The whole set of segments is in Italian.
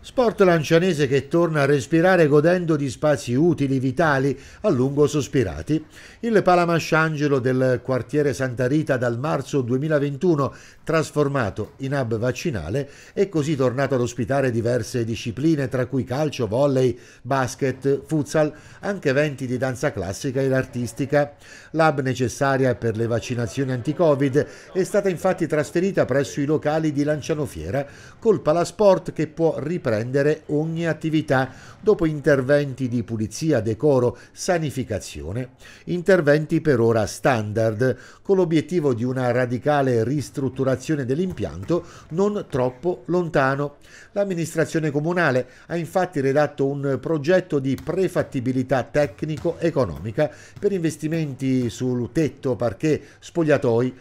Sport lancianese che torna a respirare godendo di spazi utili, vitali, a lungo sospirati. Il Palamasciangelo del quartiere Santa Rita dal marzo 2021, trasformato in hub vaccinale, è così tornato ad ospitare diverse discipline, tra cui calcio, volley, basket, futsal, anche eventi di danza classica ed artistica. L'hub necessaria per le vaccinazioni anti-Covid è stata infatti trasferita presso i locali di Lanciano Fiera, col Palasport che può riprendere ogni attività dopo interventi di pulizia, decoro, sanificazione, interventi per ora standard, con l'obiettivo di una radicale ristrutturazione dell'impianto non troppo lontano. L'amministrazione comunale ha infatti redatto un progetto di prefattibilità tecnico-economica per investimenti sul tetto, parquet, spogliatoi,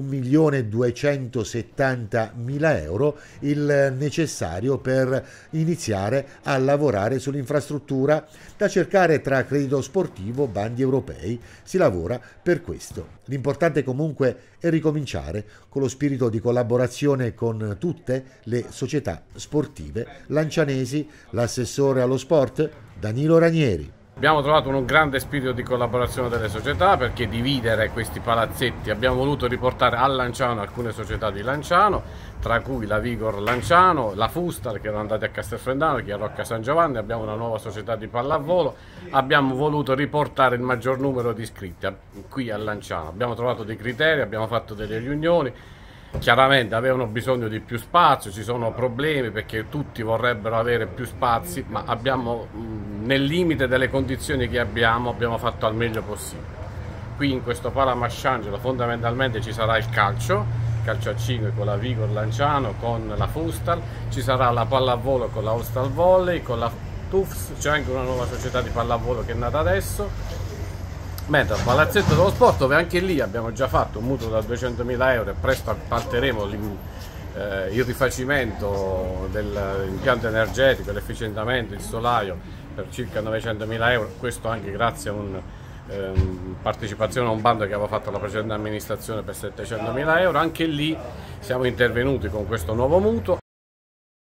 1.270.000 euro, il necessario per iniziare a lavorare sull'infrastruttura, da cercare tra credito sportivo, bandi europei. Si lavora per questo. L'importante comunque è ricominciare con lo spirito di collaborazione con tutte le società sportive lancianesi. L'assessore allo sport Danilo Ranieri. Abbiamo trovato un grande spirito di collaborazione delle società, perché dividere questi palazzetti abbiamo voluto riportare a Lanciano alcune società di Lanciano, tra cui la Vigor Lanciano, la Fustal che erano andati a Castelfrendano, che a Rocca San Giovanni, abbiamo una nuova società di pallavolo. Abbiamo voluto riportare il maggior numero di iscritti qui a Lanciano. Abbiamo trovato dei criteri, abbiamo fatto delle riunioni. Chiaramente avevano bisogno di più spazio, ci sono problemi perché tutti vorrebbero avere più spazi, ma abbiamo, nel limite delle condizioni che abbiamo fatto al meglio possibile. Qui in questo Palamasciangelo fondamentalmente ci sarà il calcio a 5 con la Vigor Lanciano, con la Fustal, ci sarà la pallavolo con la Hostal Volley, con la Tufs, c'è anche una nuova società di pallavolo che è nata adesso. Mentre al palazzetto dello sport, dove anche lì abbiamo già fatto un mutuo da 200.000 euro e presto appalteremo il rifacimento dell'impianto energetico, l'efficientamento, il solaio per circa 900.000 euro, questo anche grazie a una partecipazione a un bando che aveva fatto la precedente amministrazione per 700.000 euro. Anche lì siamo intervenuti con questo nuovo mutuo.